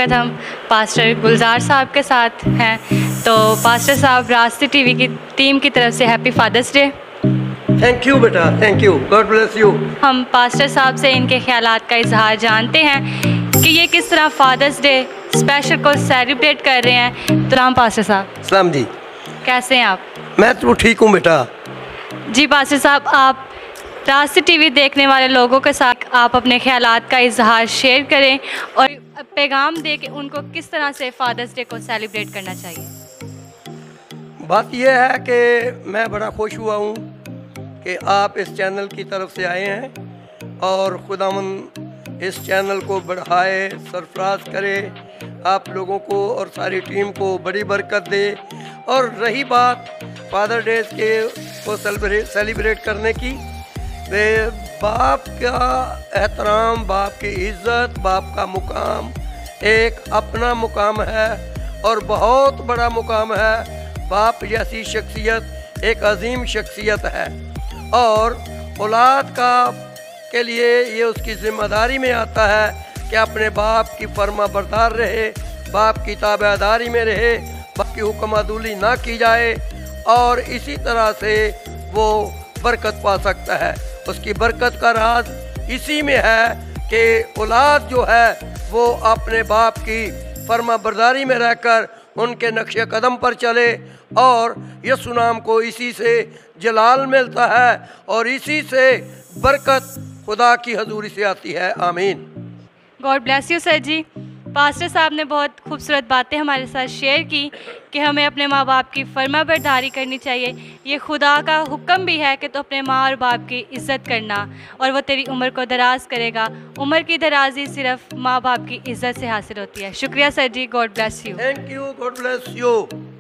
हम पास्टर गुलजार साहब के साथ हैं। तो पास्टर साहब, रास्ते टीवी की टीम की तरफ से happy father's day. Thank you बेटा, thank you, God bless you. हम पास्टर साहब से इनके ख्यालात का इजहार जानते हैं कि ये किस तरह फादर्स डे स्पेशल को सेलिब्रेट कर रहे हैं। तो राम पास्टर साहब। सलाम जी। कैसे हैं आप? मैं तो ठीक हूँ बेटा। जी पास्टर साहब, आप रास्ते टीवी देखने वाले लोगों के साथ आप अपने ख्यालात का इजहार शेयर करें और पैगाम दे के उनको किस तरह से फादर्स डे को सेलिब्रेट करना चाहिए। बात यह है कि मैं बड़ा खुश हुआ हूँ कि आप इस चैनल की तरफ से आए हैं और खुदावंद इस चैनल को बढ़ाए, सरफराज करे, आप लोगों को और सारी टीम को बड़ी बरकत दे। और रही बात फादर डेज के को सेलिब्रेट करने की, बाप का एहतराम, बाप की इज़्ज़त, बाप का मुकाम एक अपना मुकाम है और बहुत बड़ा मुकाम है। बाप जैसी शख्सियत एक अजीम शख्सियत है और औलाद का के लिए ये उसकी ज़िम्मेदारी में आता है कि अपने बाप की फर्मा बरदार रहे, बाप की ताबेदारी में रहे, बाप की हुक्मादुली ना की जाए और इसी तरह से वो बरकत पा सकता है। उसकी बरकत का राज इसी में है कि औलाद जो है वो अपने बाप की फर्मा बरदारी में रहकर उनके नक्शे कदम पर चले और यसु नाम को इसी से जलाल मिलता है और इसी से बरकत खुदा की हजूरी से आती है। आमीन। God bless you sir ji. Pastor साहब ने बहुत खूबसूरत बातें हमारे साथ शेयर की कि हमें अपने माँ बाप की फर्मा बरदारी करनी चाहिए। ये खुदा का हुक्म भी है कि तो अपने माँ और बाप की इज़्ज़त करना और वो तेरी उम्र को दराज करेगा। उम्र की दराजी सिर्फ माँ बाप की इज़्ज़त से हासिल होती है। शुक्रिया sir ji, God bless you. Thank you, God bless you.